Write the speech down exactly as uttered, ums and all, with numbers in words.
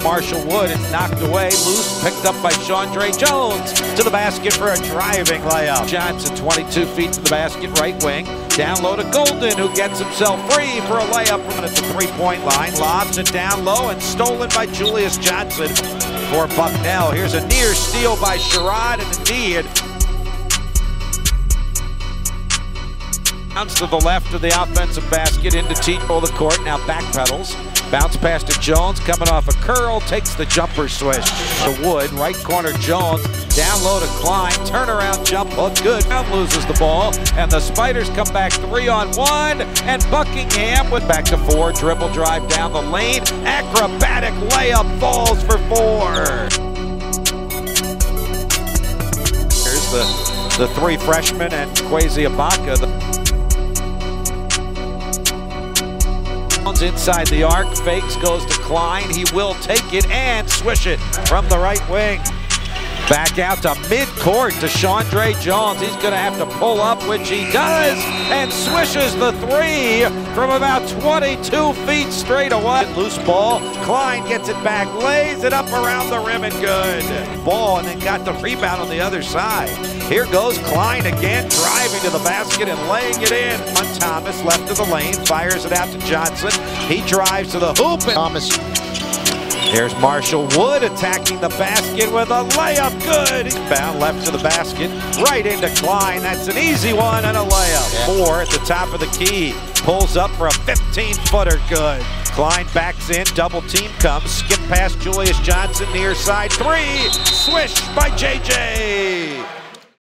Marshall Wood and knocked away, loose, picked up by Chandre Jones to the basket for a driving layup. Johnson, twenty-two feet to the basket, right wing. Down low to Golden, who gets himself free for a layup from at the three-point line. Lobs it down low and stolen by Julius Johnson for Bucknell. Here's a near steal by Sherrod, and indeed, bounce to the left of the offensive basket into Tito the court. Now backpedals. Bounce pass to Jones, coming off a curl, takes the jumper switch to Wood. Right corner Jones, down low to Cline, turnaround jump hook, good. Brown loses the ball, and the Spiders come back three on one, and Buckingham with back to four, dribble drive down the lane, acrobatic layup, falls for four. Here's the, the three freshmen and Kwesi Ibaka. The inside the arc, fakes, goes to Cline. He will take it and swish it from the right wing. Back out to mid-court to Chandre Jones. He's going to have to pull up, which he does, and swishes the three from about twenty-two feet straight away. Loose ball. Cline gets it back, lays it up around the rim, and good. Ball, and then got the rebound on the other side. Here goes Cline again, driving to the basket and laying it in. On Thomas, left of the lane, fires it out to Johnson. He drives to the hoop, and Thomas. There's Marshall Wood attacking the basket with a layup, good. Bound left to the basket, right into Cline. That's an easy one and a layup. Yeah. Four at the top of the key. Pulls up for a fifteen-footer, good. Cline backs in, double team comes, skip past Julius Johnson, near side three, swish by J J.